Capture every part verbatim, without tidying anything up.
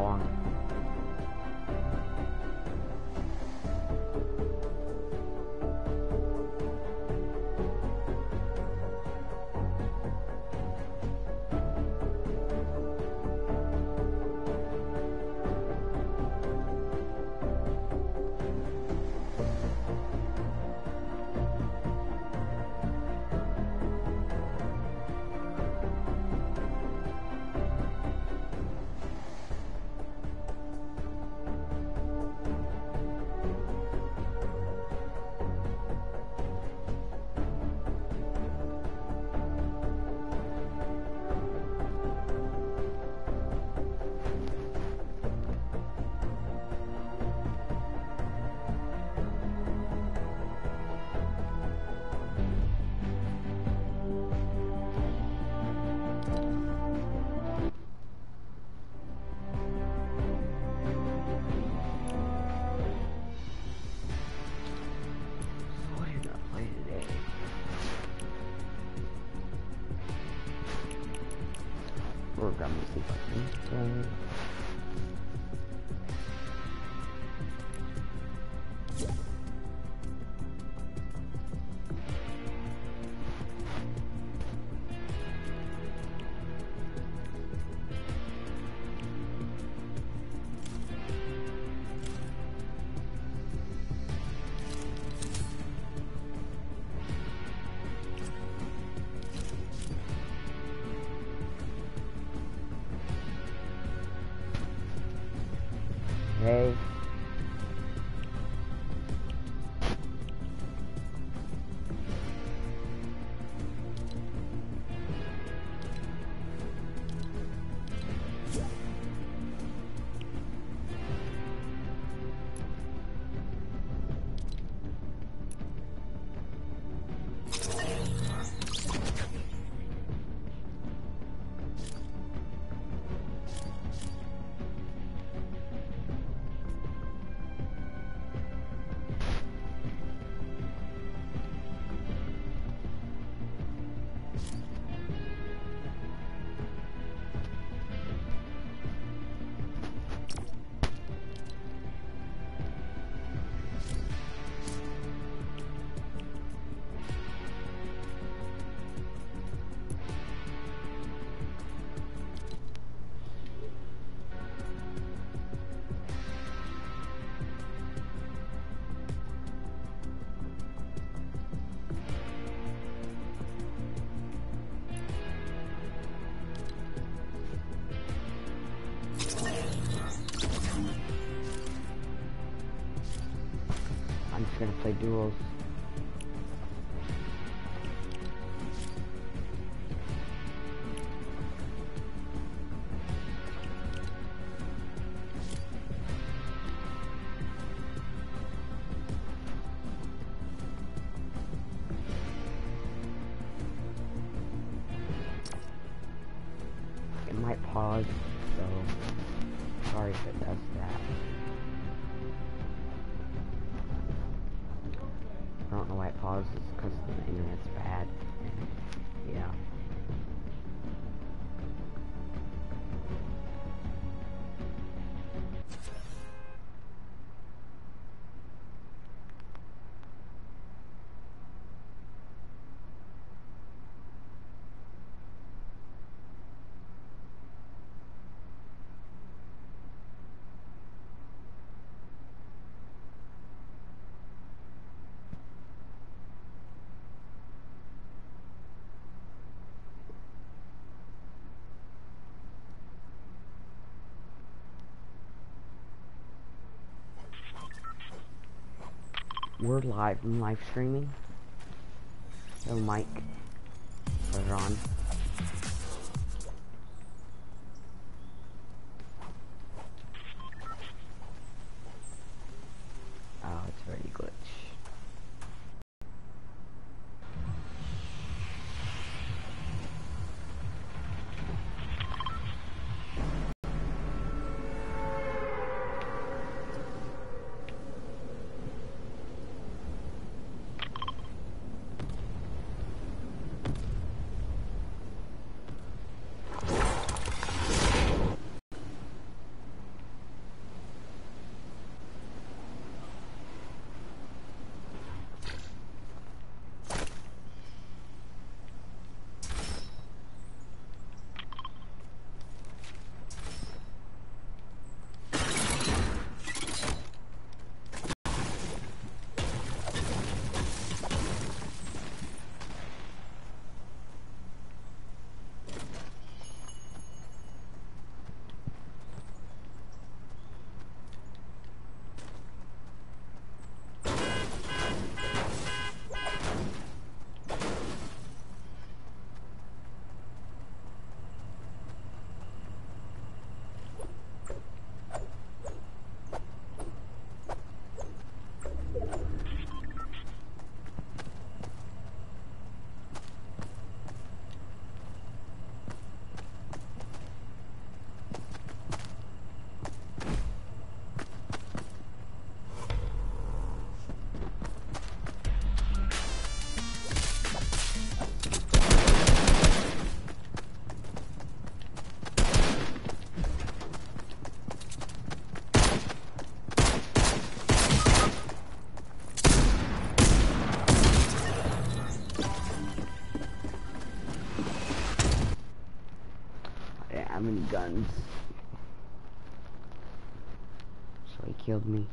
long. We're gonna see what this does. Hey. I'm just gonna play duels. It might pause, so sorry if it does that. I don't know why it pauses, because the internet's bad. And, yeah. We're live and live streaming. So Mike, put it on. Oh, it's very glitch. guns. So he killed me.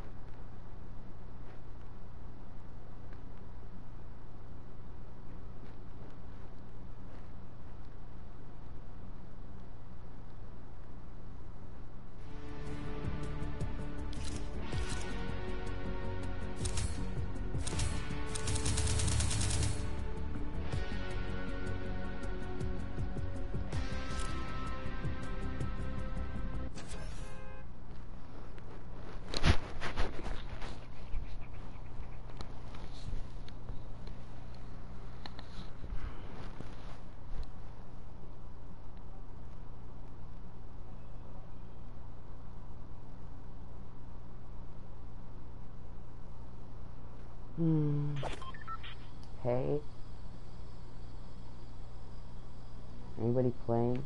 Hmm. Hey. Anybody playing?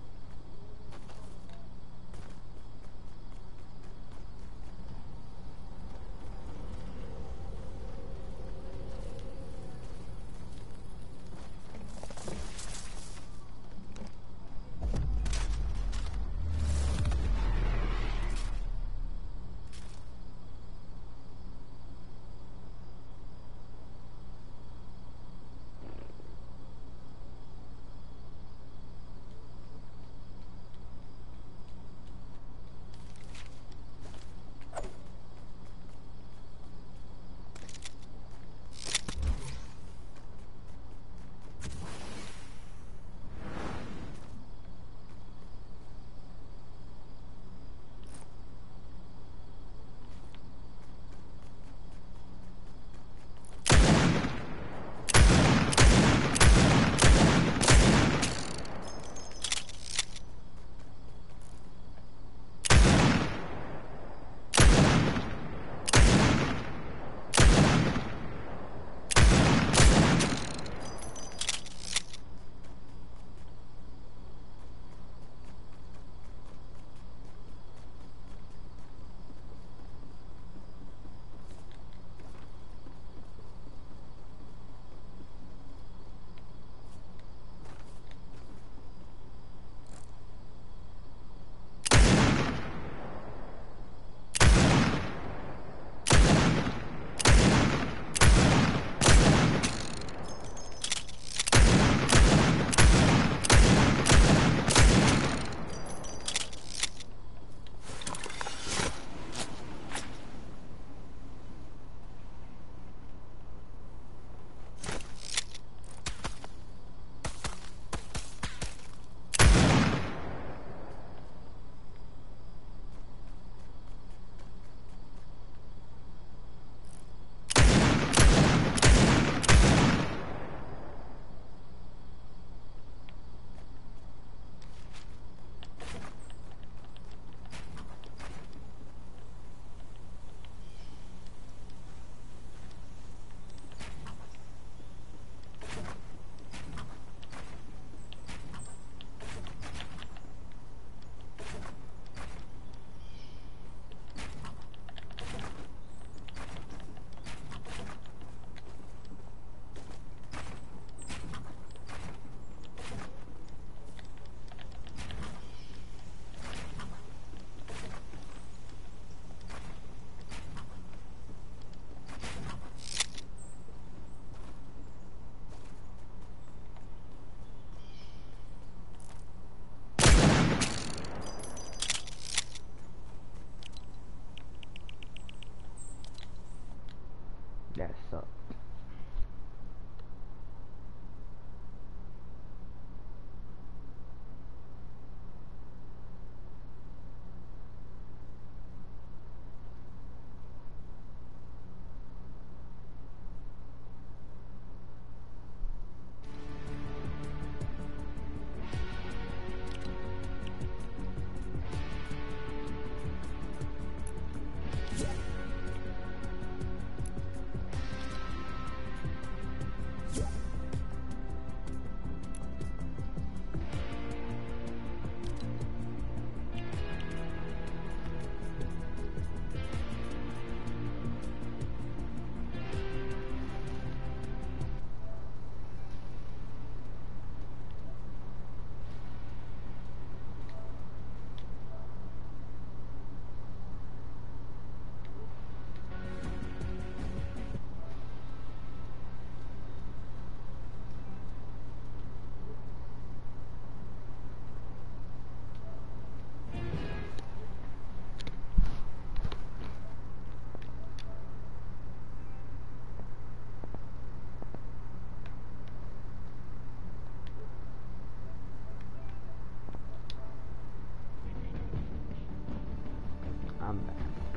I'm back.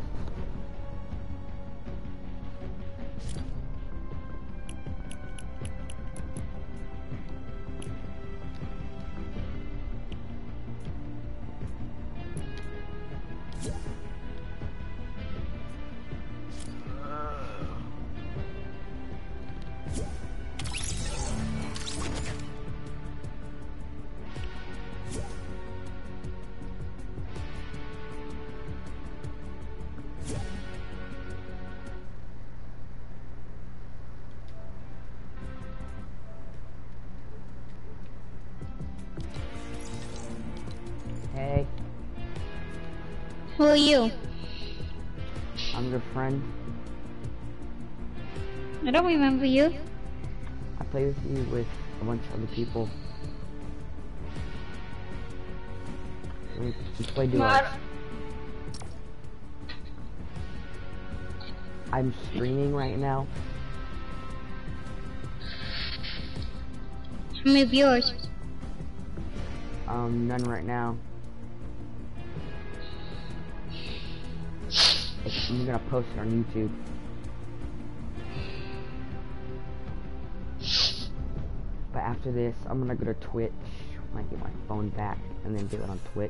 Hey, Who are you? I'm your friend. I don't remember you. I play with you with a bunch of other people. We, we play duos. I'm streaming right now. How many viewers? Um, none right now. It's, I'm gonna post it on YouTube. But after this, I'm gonna go to Twitch. I get my phone back and then do it on Twitch.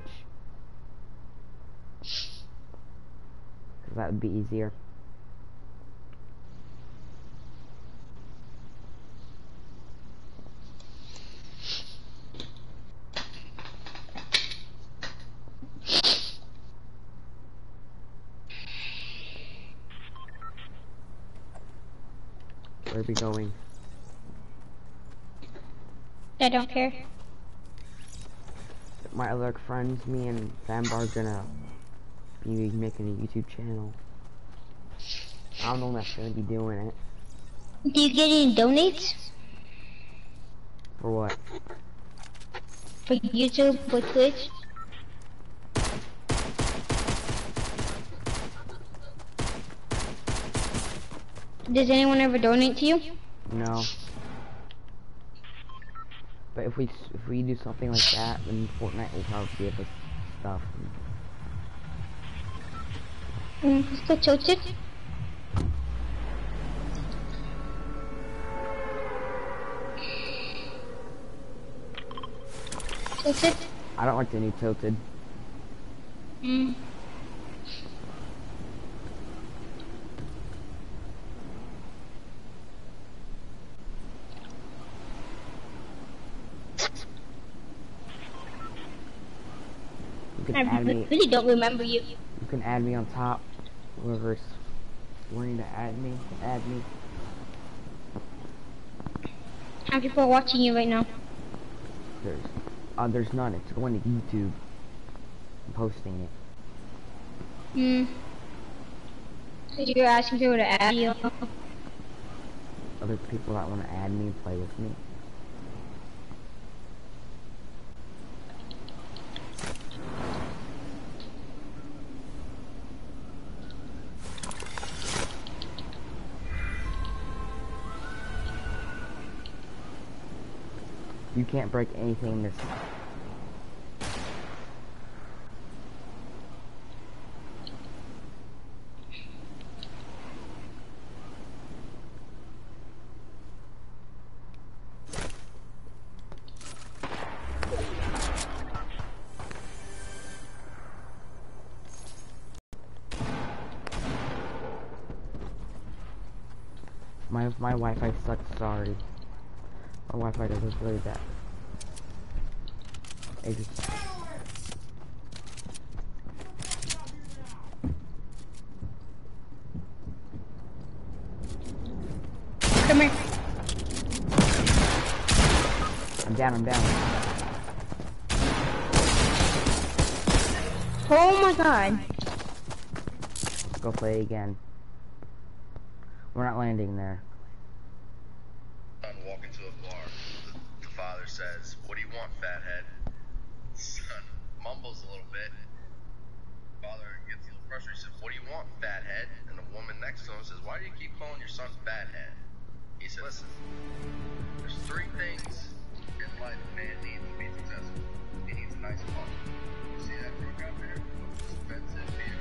Cause that would be easier. Where are we going? I don't care. My other friends, me and Fambar, are gonna be making a YouTube channel. I'm the one that's gonna be doing it. Do you get any donates? For what? For YouTube, for Twitch? Does anyone ever donate to you? No. But if we if we do something like that, then Fortnite will probably give us stuff. Mm, let's go tilted. Tilted? I don't like the new Tilted. Mm. You can I add me. really don't remember you. You can add me on top. Whoever's wanting to add me, can add me. How many people are watching you right now? There's, uh, there's none. It's going to YouTube. I'm posting it. Hmm. So you're asking people to add you? Other people that want to add me, play with me. You can't break anything in this. My my Wi-Fi sucks. Sorry. My Wi-Fi does really bad. It just Come here. I'm down. I'm down. Oh my god. Let's go play again. We're not landing there. Son walk into a bar. The, the father says, "What do you want, fathead?" Son mumbles a little bit. Father gets a little frustrated. He says, "What do you want, fathead?" And the woman next to him says, "Why do you keep calling your son fathead?" He said, "Listen, there's three things in life a man needs to be successful. He needs a nice car. You see that truck out there? It's expensive.